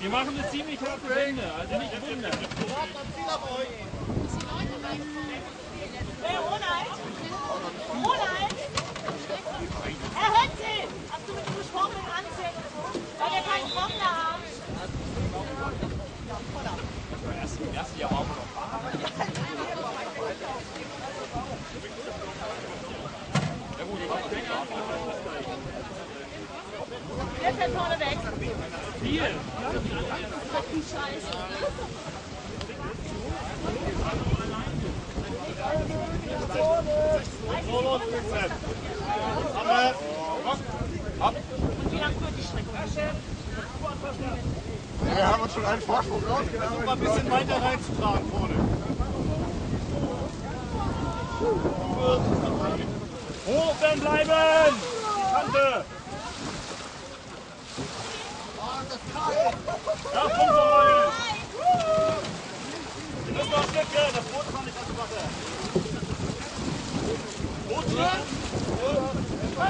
Wir machen eine ziemlich harte Wende, also nicht wundern. Hey, Ronald! Ronald! Herr Hötze! Hast du mit ihm gesprochen mit Anzeigen und so? Weil wir keinen Trockner haben. Erst Jahr auch noch. Ja gut, Wer fährt vorne weg? viel. Ach du Scheiße. Wie lang wird die Strecke? Ja, wir haben uns schon einen Vorsprung rausgenommen. Versuch mal ein bisschen weiter reinzutragen vorne. Hoch bleiben! Kante! Ja, komm so rein! Wir müssen noch Stücke, das Boot kann nicht an die Wasser. Boot drin!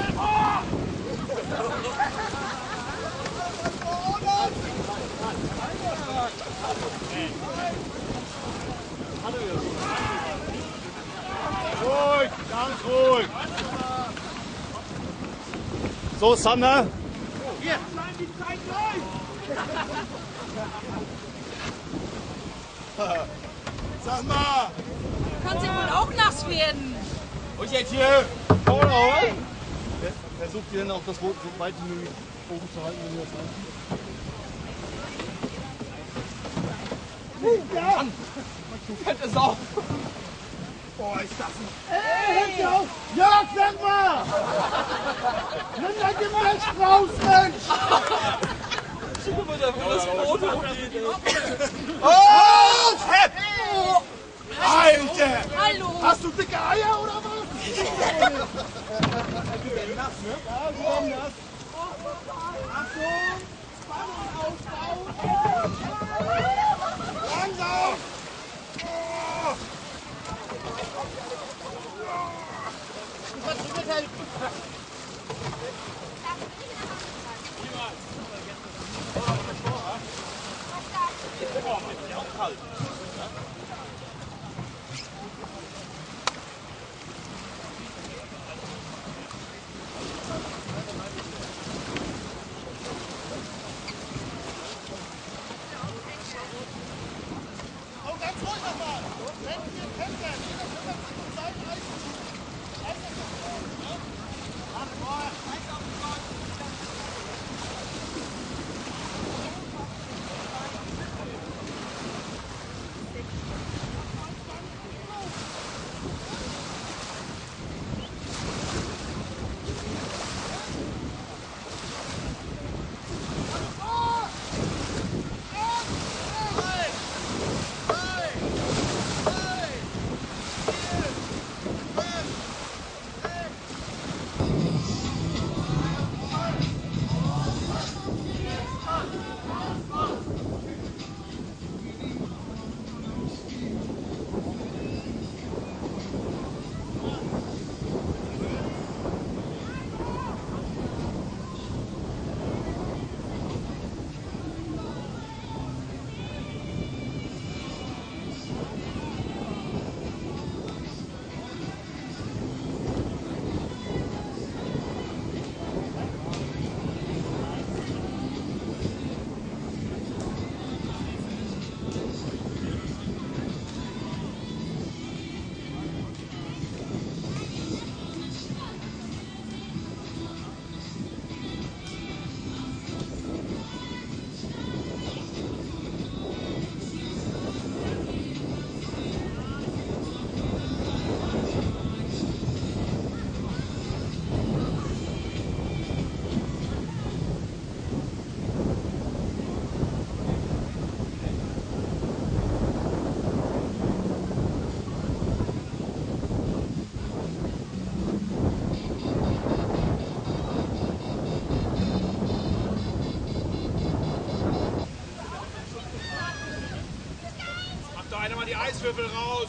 Ruhig, ganz ruhig. So, Sander. Hier. Sag mal. Kann sie wohl auch nass werden. Und jetzt hier. Versucht ihr denn auch das Boot so weit wie möglich oben zu halten, wenn ihr das macht? Ja! Du fette Sau! Boah, ist das ein... Ey, hör auf! Ja, sag mal! Nimm dein Gemächt raus, Mensch! Guck mal, da wo das Boot hochgeht. Oh, Fett! Alter! Hallo! Hast du dicke Eier oder was? Nass, ne? Ja, so nass. Achtung! Spannung aufbauen! Langsam! Du kannst mir mithelfen! Einer mal die Eiswürfel raus.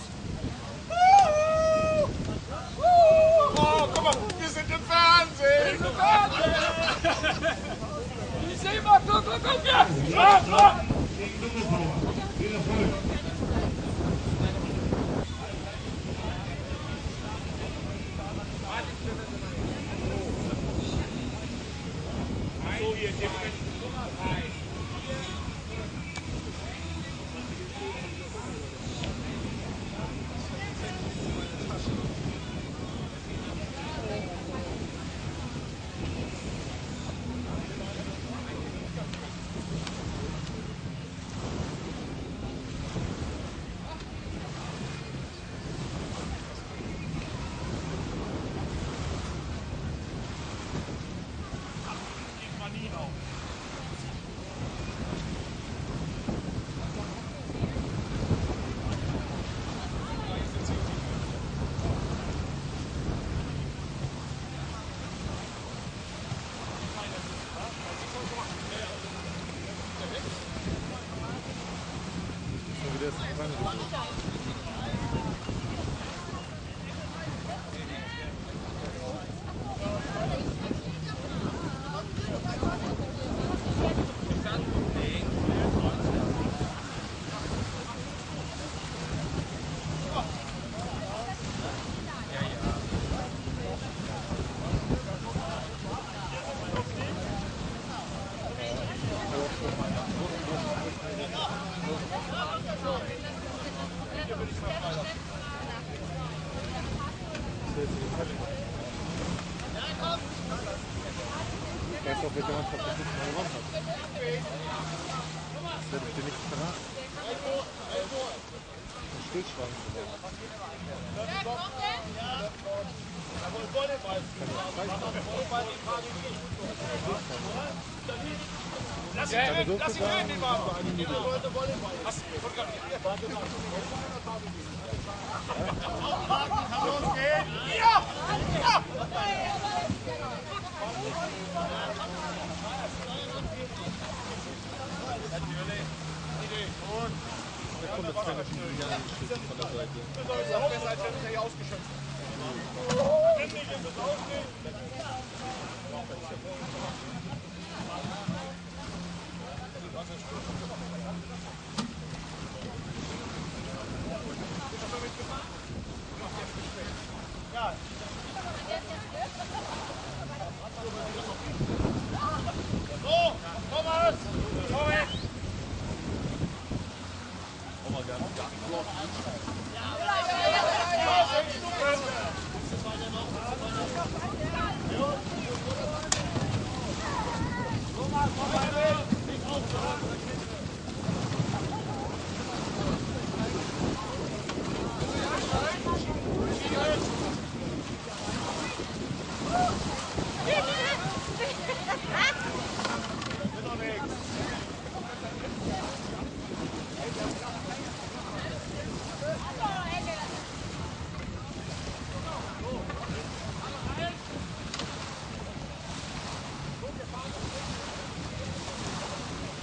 Oh, guck mal, wir sind im Fernsehen. Ich seh mal, guck Ich weiß auch, welche Mannschaft das nicht mehr gewonnen hat. Das werde ich dir nicht verraten. Ein Stillschwanz. Lass ihn rein, den Mann. Ja! Ja! Da kommt jetzt keine Schiedsrichter von der Seite. Das ist auch besser, als wenn er ausgeschöpft So, Thomas! Sorry!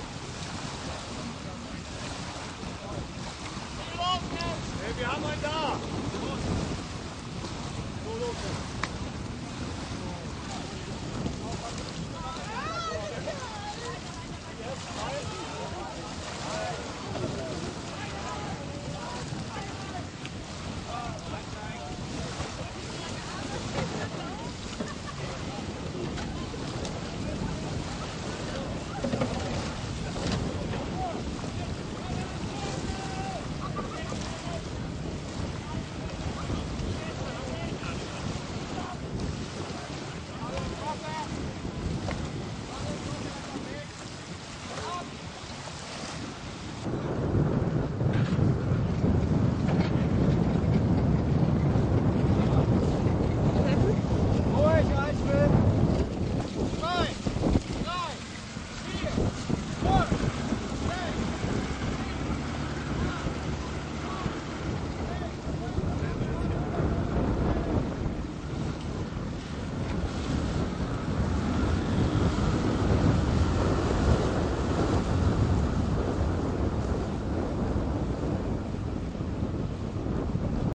Wir haben einen da!